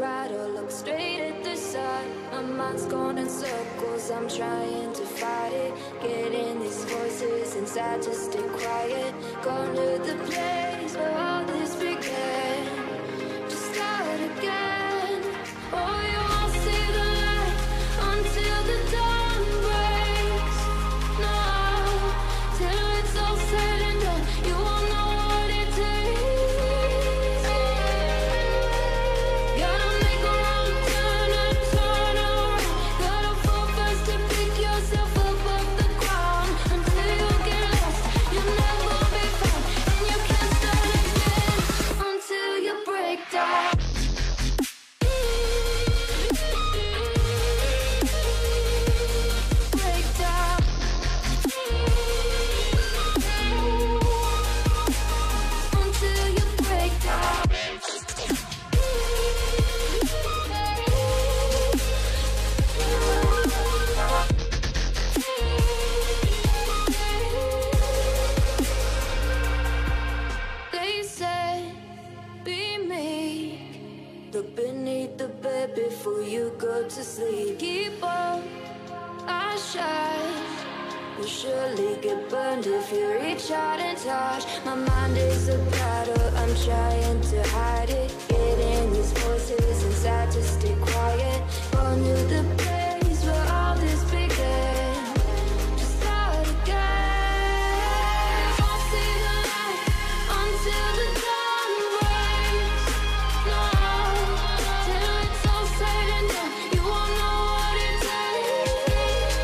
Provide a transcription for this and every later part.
right or look straight at the sun. My mind's going in circles, I'm trying to fight it. Getting these voices inside to stay quiet. Going to the place where all this began, to start again. Oh, you won't see the light until the dawn breaks. No, till it's all said and done, you won't know what it takes. Gotta make a wrong turn and turn around. Gotta fall fast to pick yourself up off the ground. Until you get lost, you'll never be found. And you can't start again until you break down. Break down. Until you break down. They said, be meek, look beneath the bed before you go to sleep. Keep on, I shine. You'll surely get burned if you reach out and touch. My mind is a battle, I'm trying to hide it. Getting these voices inside to stay quiet. Going to the place where all this began, to start again. Won't see the light until the dawn breaks. No, till it's all said and done, you won't know what it takes.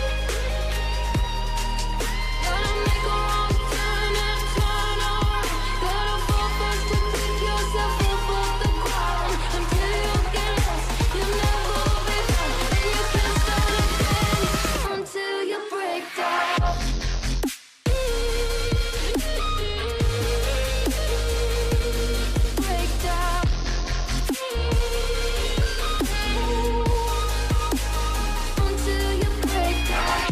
Gotta make a wrong turn and turn around. Gotta fall fast to pick yourself up off the ground. Until you get lost, you'll never be found. And you can't start again until you break down. Break down. Until you break down.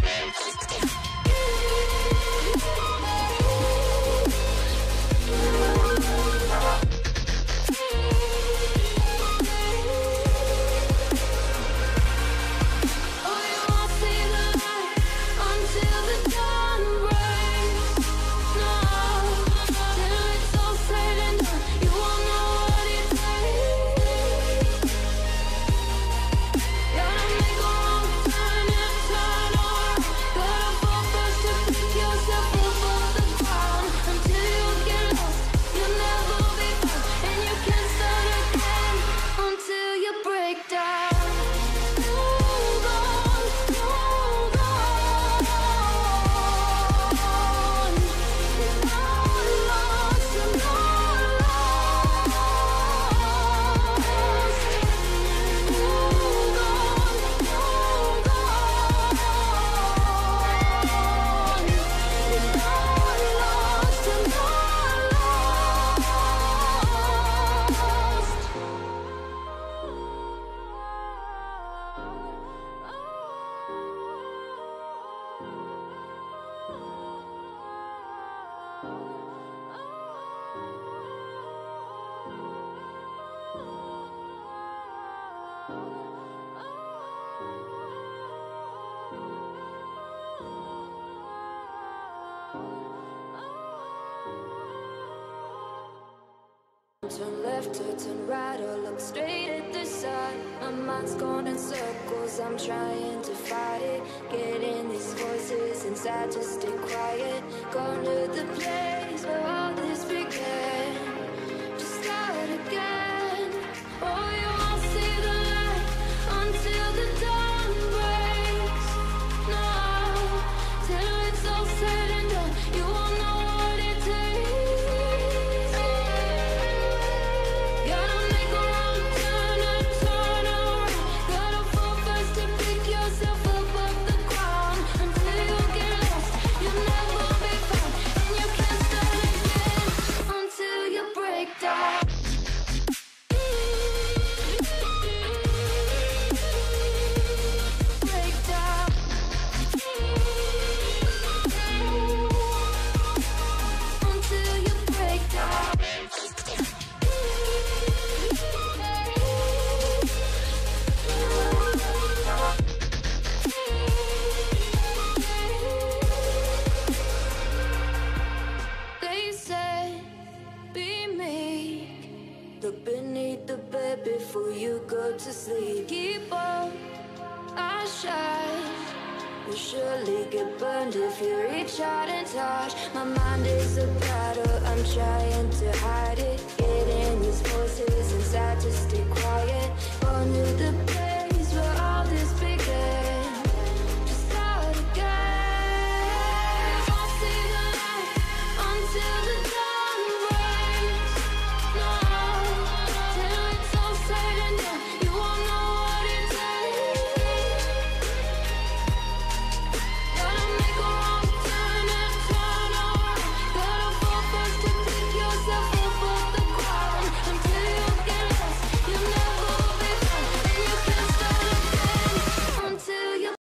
Oh, you won't see the light until the dawn breaks. No, till it's all said and done, you won't know what it takes. Gotta make a wrong turn and turn around. Gotta fall fast to pick yourself up off the ground. Until you get lost, you'll never be found. And you can't start again until you break down. Move on, move on. You're not lost, you're not lost. Move on, move on. You're not lost, you're not Turn left or turn right or look straight at the sun. My mind's going in circles, I'm trying to fight it. Getting these voices inside to stay quiet. Going to the place where all this began, to start again. Oh, you won't see the light until the dawn breaks. No, till it's all said and done, you won't know what it takes. Gotta make a wrong turn and turn around. Gotta fall fast to pick yourself up off the ground. Until you get lost, you'll never be found. And you can't start again Look beneath the bed before you go to sleep. Keep on, I shine. You'll surely get burned if you reach out and touch. My mind is a battle, I'm trying to hide it.